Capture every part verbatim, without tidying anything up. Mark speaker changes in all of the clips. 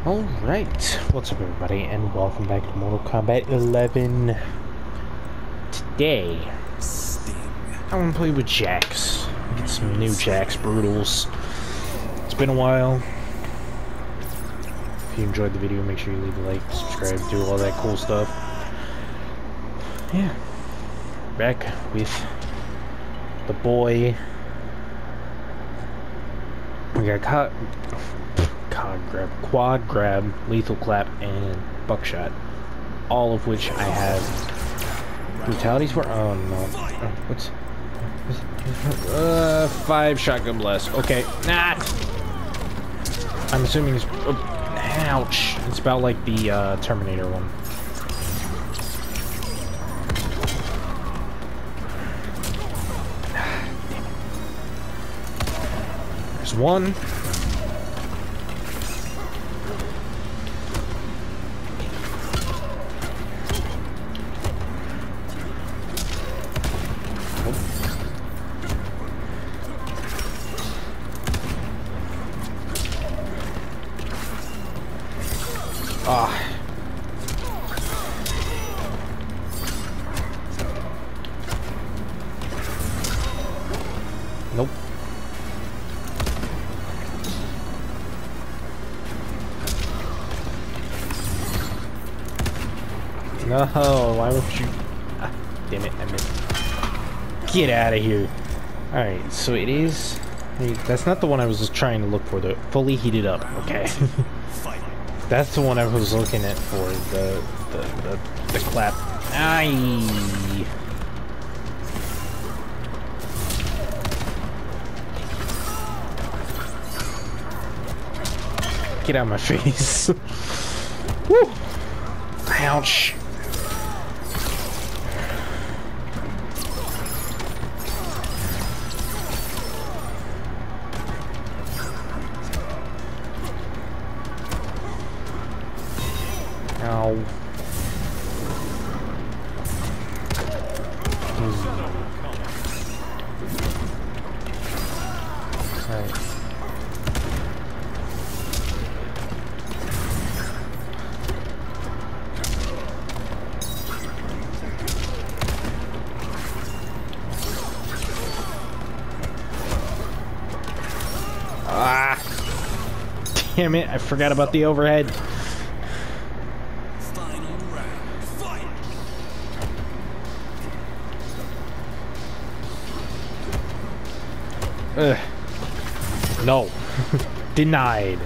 Speaker 1: Alright, what's up everybody, and welcome back to Mortal Kombat eleven. Today, I want to play with Jax. Get some new Jax Brutals. It's been a while. If you enjoyed the video, make sure you leave a like, subscribe, do all that cool stuff. Yeah, back with the boy. We got caught. Quad grab, quad grab, lethal clap, and buckshot. All of which I have brutalities for. Oh no! Uh, what's uh five shotgun blast? Okay, nah. I'm assuming it's. Oh, ouch! It's about like the uh, Terminator one. There's one. Ah. Nope. No, why won't you? Ah, damn it, I missed. Get out of here. Alright, so it is. That's not the one I was just trying to look for, the fully heated up, okay. That's the one I was looking at for, the, the, the, the clap. Aye. Get out of my face. Woo. Ouch. Ow. Alright. Ah! Damn it, I forgot about the overhead. Ugh. No. Denied.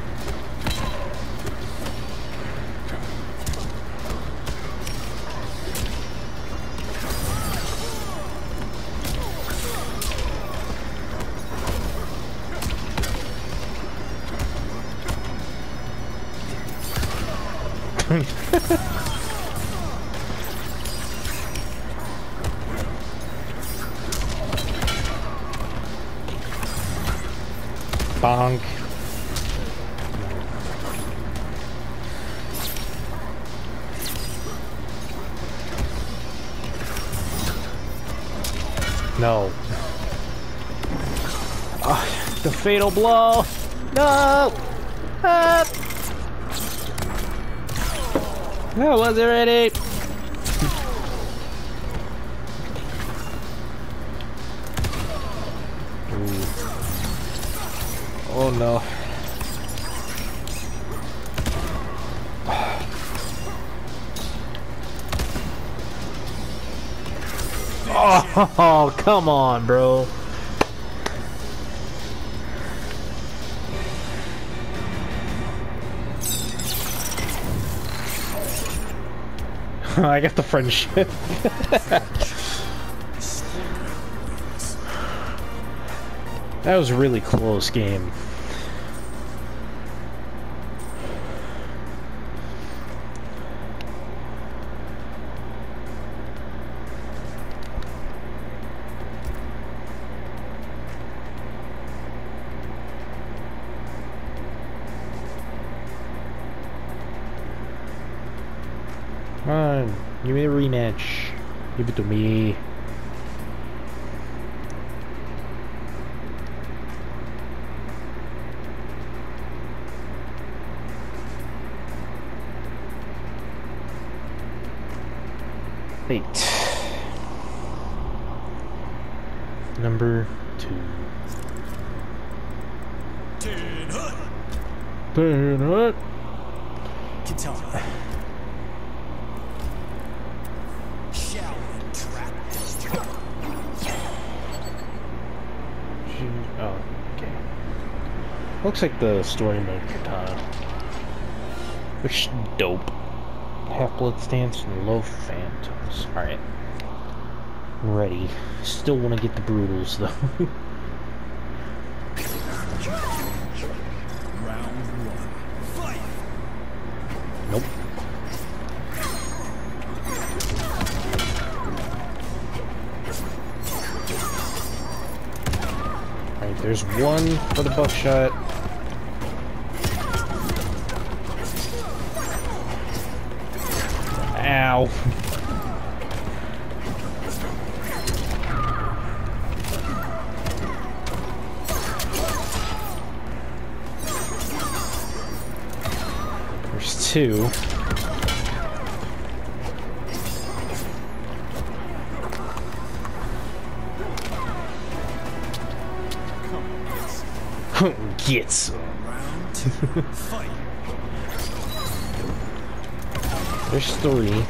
Speaker 1: Bonk. No. Oh, the fatal blow. No. Ah. I wasn't ready. Oh no. Oh, come on, bro. I got the friendship. That was a really close game. Come on, give me a rematch. Give it to me. Right. Number two.
Speaker 2: Turn hood.
Speaker 1: Turn it.
Speaker 2: Katana. Shaolin trap.
Speaker 1: Oh, okay. Looks like the story mode katana. Which is dope. Half blood stance and low phantoms. Alright. I'm ready. Still want to get the brutals though.
Speaker 2: Round one. Fight.
Speaker 1: Nope. Alright, there's one for the buckshot. Ow. There's two. Get some.
Speaker 2: Round two. Fight.
Speaker 1: There's three.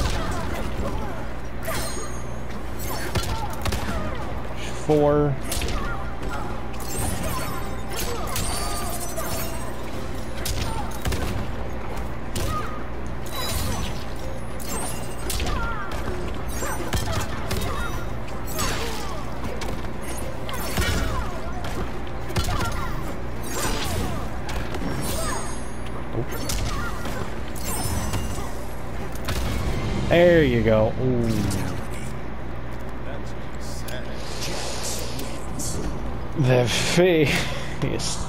Speaker 1: There's four. There you go. Ooh. The face.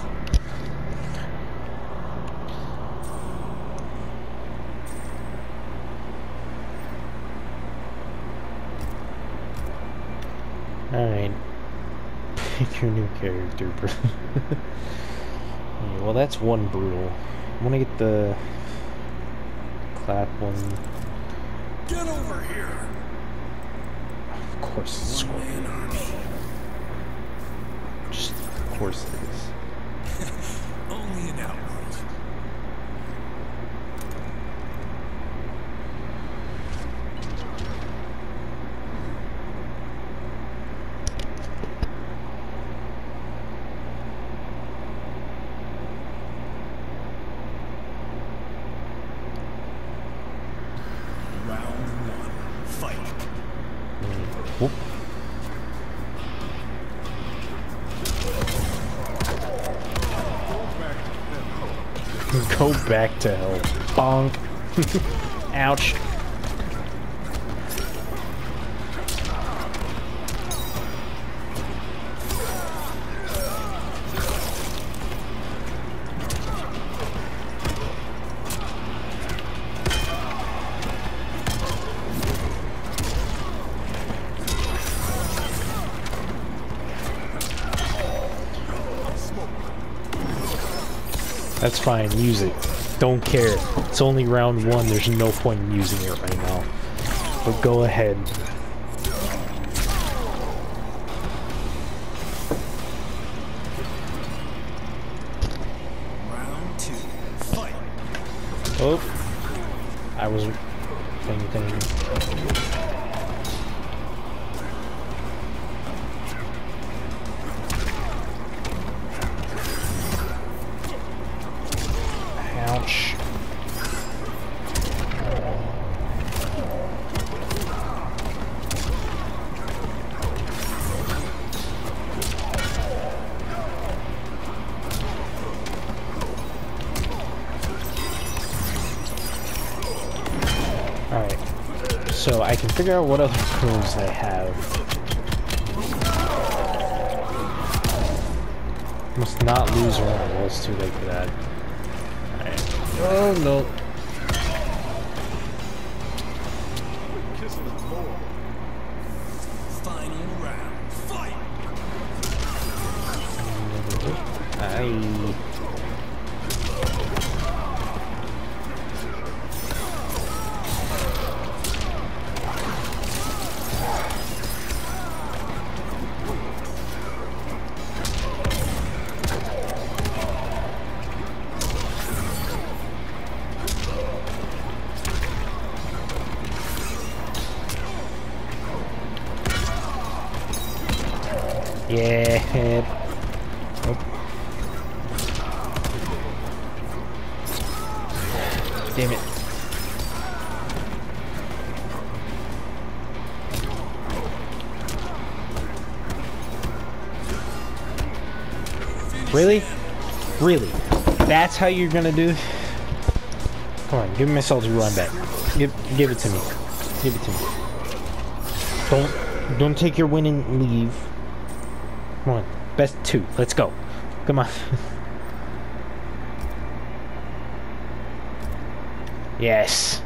Speaker 1: Alright. Pick your new character, bro. Yeah, well, that's one brutal. I want to get the clap one.
Speaker 2: Get over here.
Speaker 1: Of course it's Scorpion. Just, of course it is.
Speaker 2: Only an outpost. Round one. Fight.
Speaker 1: Whoop. Go back to hell. Bonk. Ouch. That's fine, use it. Don't care. It's only round one, there's no point in using it right now. But go ahead.
Speaker 2: Round two. Fight.
Speaker 1: Oh. I wasn't paying attention. Ouch. Alright. So I can figure out what other moves I have. Must not lose one. Well, it's too late for that. Oh no.
Speaker 2: Final round. Fight.
Speaker 1: Aye. Yeah. Nope. Damn it. Really? Really? That's how you're gonna do it? Come on, give me my soldier run back. Give give it to me. Give it to me. Don't don't take your win and leave. Come on. Best two. Let's go. Come on. Yes.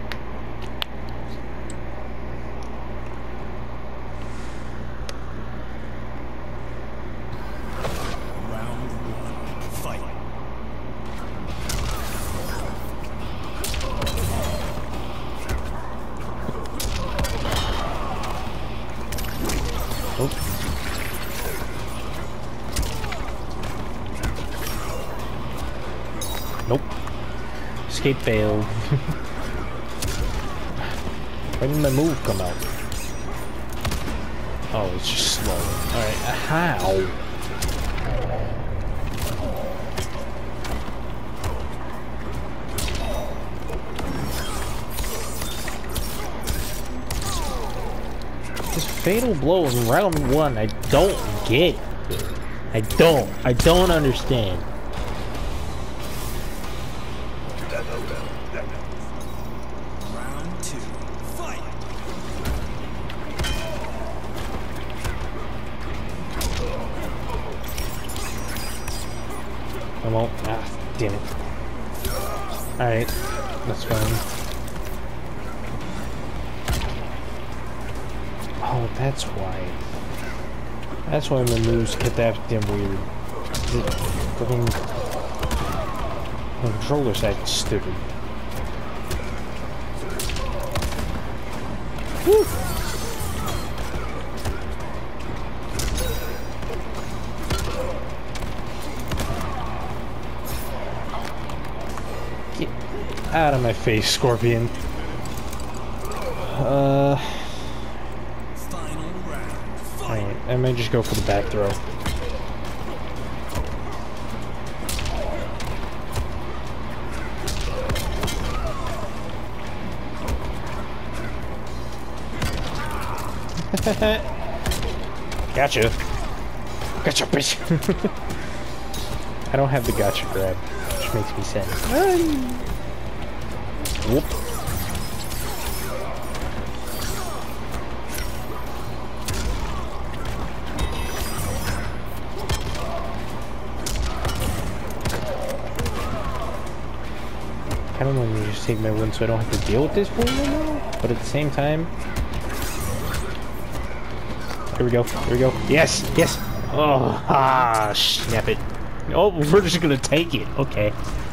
Speaker 2: Round one, fight.
Speaker 1: Oh. Nope. Escape failed. Why didn't my move come out? Oh, it's just slow. Alright, how? This fatal blow in round one, I don't get. I don't. I don't understand.
Speaker 2: Round two, fight.
Speaker 1: I won't. Ah, damn it. Alright, that's fine. Oh, that's why. That's why my moves get that damn weird. The fucking controller's acting stupid. Woo! Get out of my face, Scorpion. Uh.
Speaker 2: Final round, fight.
Speaker 1: Alright, I might just go for the back throw. Gotcha. Gotcha, bitch. I don't have the gotcha grab, which makes me sad. Whoop. I don't want to just take my win so I don't have to deal with this for right now, but at the same time. Here we go. Here we go. Yes! Yes! Oh, ah, snap it. Oh, we're just gonna take it. Okay.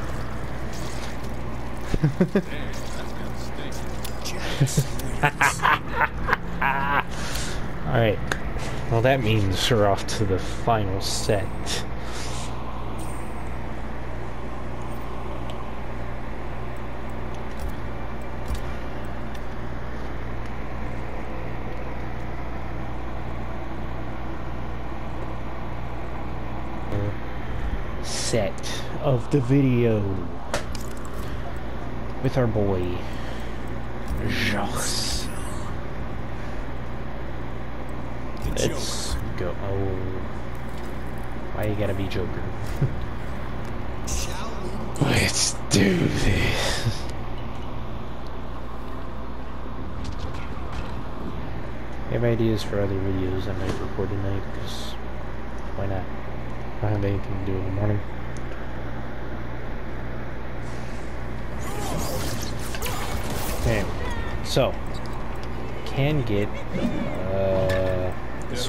Speaker 1: Alright. Well, that means we're off to the final set. Set of the video with our boy Joss. Let's go. Oh, why you gotta be Joker? Let's do this. I have ideas for other videos I might record tonight, because why not? I don't have anything to do in the morning. Okay, so can get uh this.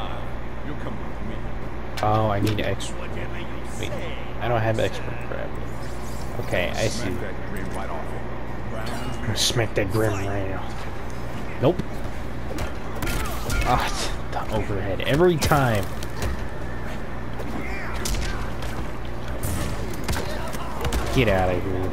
Speaker 1: Oh, I need expert. Wait, I don't have expert crap. Okay, I see. I'm gonna smack that grim right off. Nope. Ah, it's the overhead every time. Get out of here.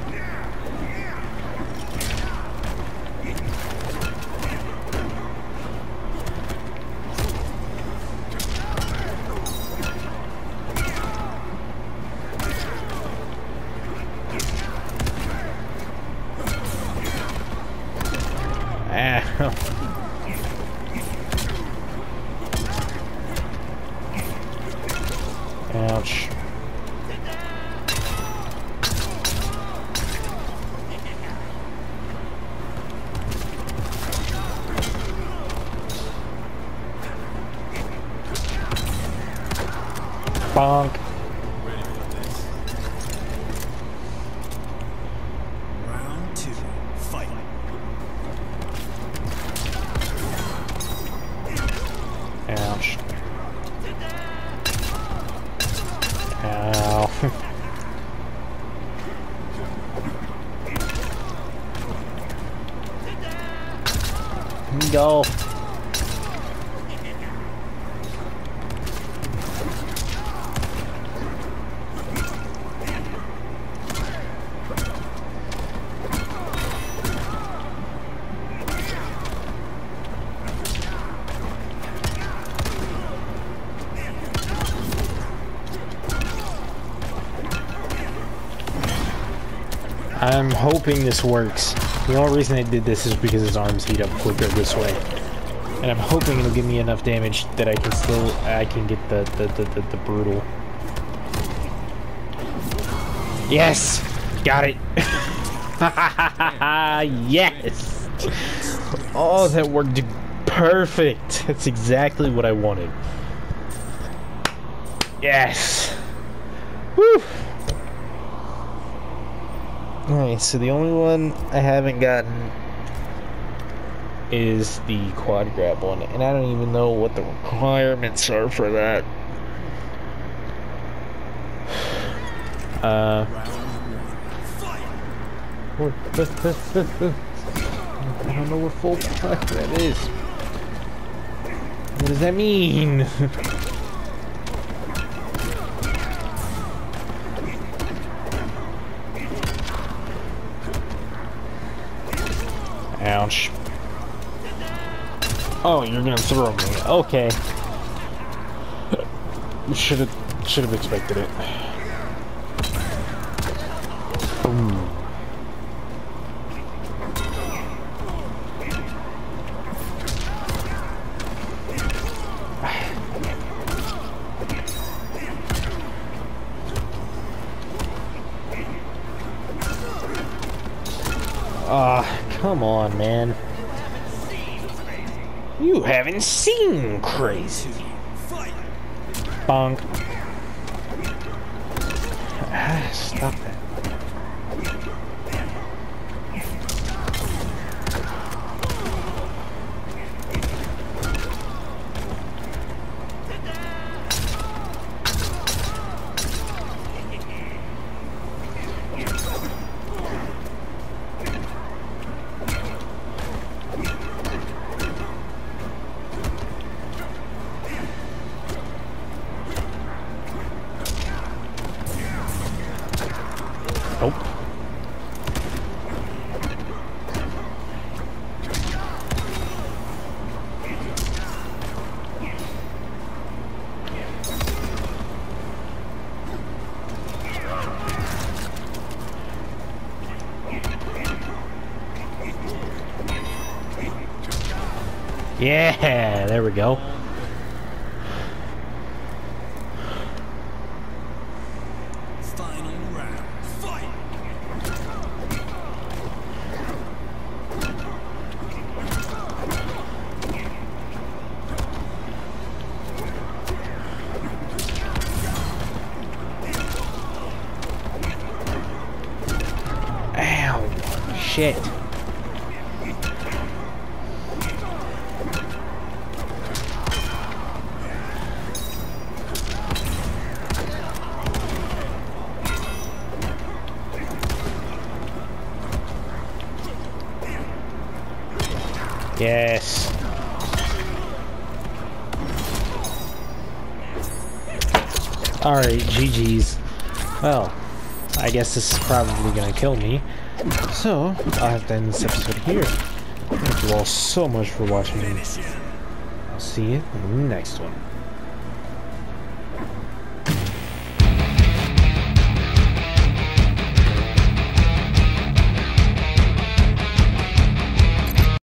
Speaker 1: Bonk.
Speaker 2: Ready for this? Round two. Fight.
Speaker 1: Ouch. Ow. Go. I'm hoping this works. The only reason I did this is because his arms heat up quicker this way. And I'm hoping it'll give me enough damage that I can still, I can get the, the, the, the, the brutal. Yes! Got it! Yes! Oh, that worked perfect! That's exactly what I wanted. Yes! Woo! Alright, so the only one I haven't gotten is the quad grab one, and I don't even know what the requirements are for that. Uh, I don't know what full quad grab is. What does that mean? Ouch. Oh, you're gonna throw me. Okay. Should have should have expected it. Ooh. Ah, come on, man. You haven't seen crazy. Bonk. Ah, stop that. Nope. Yeah, there we go.
Speaker 2: Final round. Fight.
Speaker 1: Ow. Shit. Yes. Alright, G G's. Well, I guess this is probably gonna kill me. So, I'll have to end this episode here. Thank you all so much for watching. I'll see you in the next one.